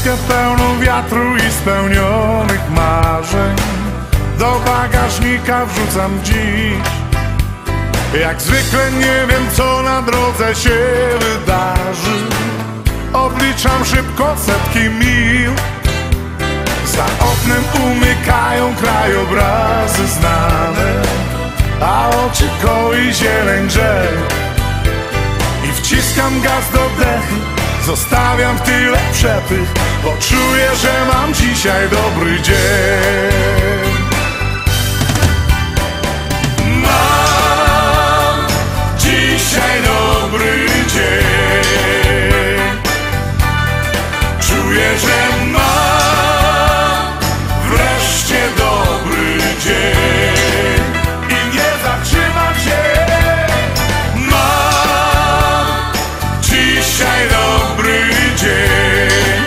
Walizkę pełną wiatru i spełnionych marzeń do bagażnika wrzucam dziś. Jak zwykle nie wiem, co na drodze się wydarzy. Odliczam szybko setki mil. Za oknem umykają krajobrazy znane, a oczy koi zieleń drzew. I wciskam gaz do dechu, zostawiam w tyle przepych, bo czuję, że mam dzisiaj dobry dzień. Mam dzisiaj dobry dzień. Czuję, że mam wreszcie dobry dzień i nie zatrzymam się. Mam dzisiaj dobry dzień.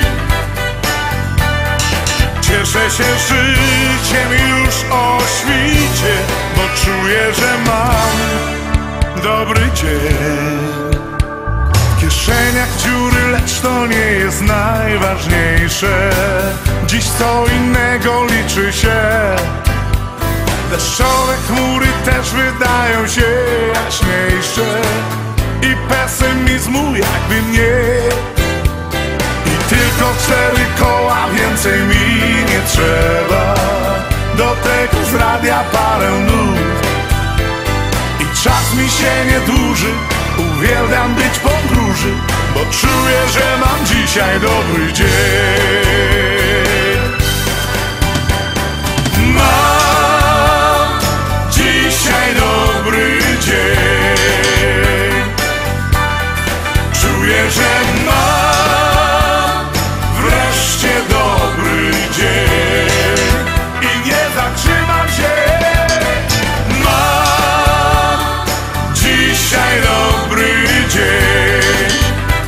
Cieszę się życiem już o świcie, bo czuję, że mam dobry dzień. W kieszeniach dziury, lecz to nie jest najważniejsze. Dziś co innego liczy się. Deszczowe chmury też wydają się jaśniejsze i pesymizmu jakby mniej. I tylko 4 koła, więcej mi nie trzeba. Do tego z radia parę nut i czas mi się nie dłuży. Uwielbiam być w podróży, bo czuję, że mam dzisiaj dobry dzień. Mam dzisiaj dobry dzień. Czuję, że mam wreszcie dobry dzień i nie zatrzymam się. Mam dzisiaj dobry dzień.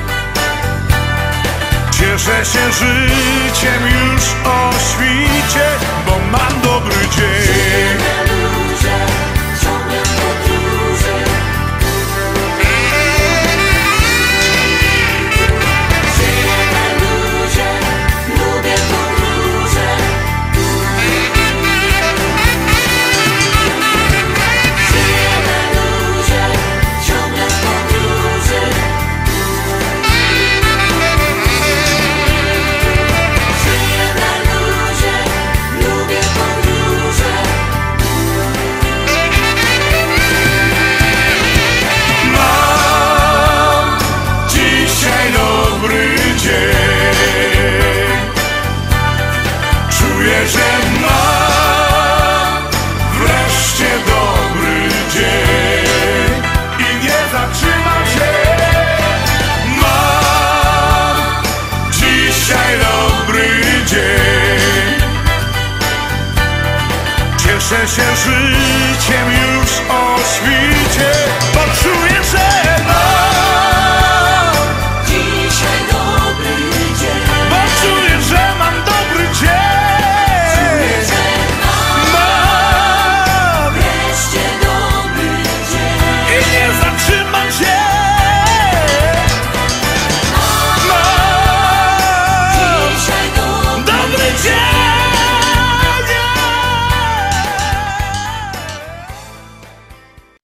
Cieszę się życiem już o świcie, bo mam dobry dzień. Czuję, że mam wreszcie dobry dzień i nie zatrzymam się. Mam dzisiaj dobry dzień. Cieszę się życiem już o świcie.